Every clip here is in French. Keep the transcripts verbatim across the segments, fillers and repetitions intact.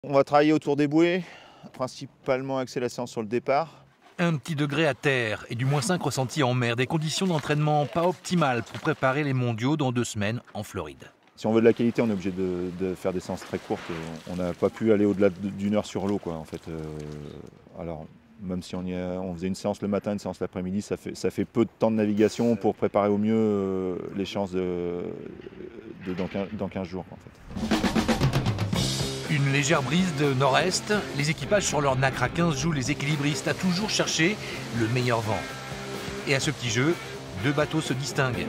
On va travailler autour des bouées, principalement axer la séance sur le départ. Un petit degré à terre et du moins cinq ressentis en mer, des conditions d'entraînement pas optimales pour préparer les mondiaux dans deux semaines en Floride. Si on veut de la qualité, on est obligé de, de faire des séances très courtes. On n'a pas pu aller au-delà d'une heure sur l'eau, quoi, en fait. Euh, alors, même si on, y a, on faisait une séance le matin, une séance l'après-midi, ça fait, ça fait peu de temps de navigation pour préparer au mieux euh, l'échéance de, de, dans, quinze, dans quinze jours, quoi, en fait. Une légère brise de nord-est, les équipages sur leur nacre à quinze jouent les équilibristes à toujours chercher le meilleur vent. Et à ce petit jeu, deux bateaux se distinguent.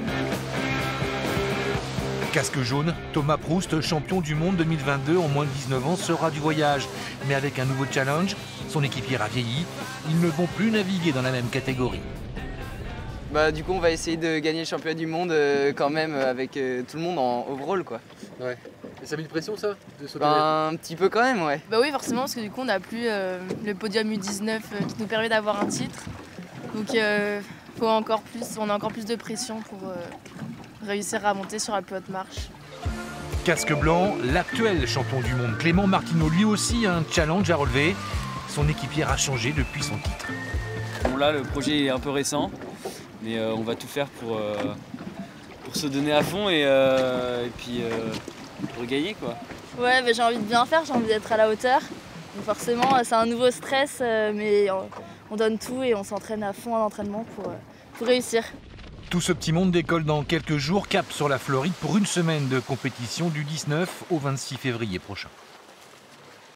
Casque jaune, Thomas Proust, champion du monde deux mille vingt-deux en moins de dix-neuf ans, sera du voyage. Mais avec un nouveau challenge, son équipière a vieilli, ils ne vont plus naviguer dans la même catégorie. Bah, du coup, on va essayer de gagner le championnat du monde euh, quand même avec euh, tout le monde en overall, quoi. Ouais. Et ça met une pression, ça de sauter bah, Un petit peu quand même, ouais. Bah oui, forcément, parce que du coup, on n'a plus euh, le podium U dix-neuf euh, qui nous permet d'avoir un titre. Donc, euh, faut encore plus, on a encore plus de pression pour euh, réussir à monter sur la plus haute marche. Casque blanc, l'actuel champion du monde Clément Martineau, lui aussi a un challenge à relever. Son équipière a changé depuis son titre. Bon, là, le projet est un peu récent, mais euh, on va tout faire pour, euh, pour se donner à fond et, euh, et puis euh, pour gagner, quoi. Ouais, bah, j'ai envie de bien faire, j'ai envie d'être à la hauteur. Donc forcément, c'est un nouveau stress, euh, mais on, on donne tout et on s'entraîne à fond à l'entraînement pour, euh, pour réussir. Tout ce petit monde décolle dans quelques jours, cap sur la Floride pour une semaine de compétition du dix-neuf au vingt-six février prochain.